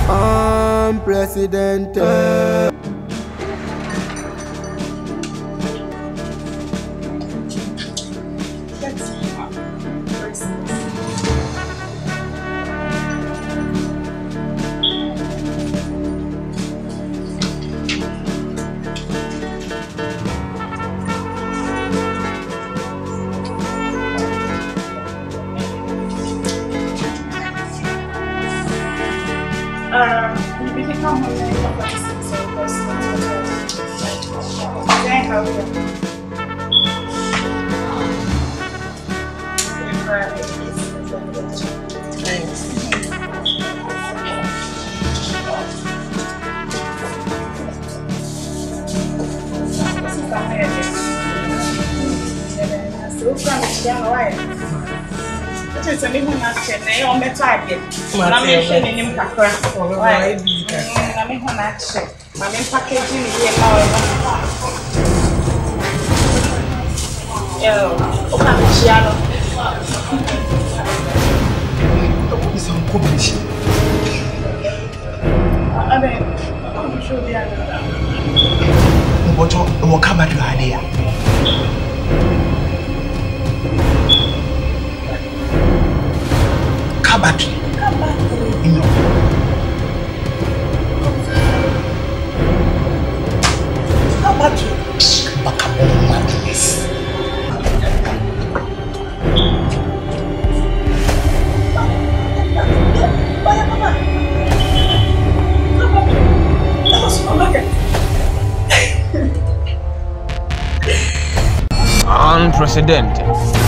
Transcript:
Unprecedented. You become home and come back to so first. Then how you? Thanks. So from Hawaii. It's a little much and they on the target. I'm in him kakra. I'm in action. I'm in packaging here now. Okay, Chiano. It's on competition. I mean, I'm sure they are. What come back to idea? Come back. No. Come back. Back up on madness. Unprecedented.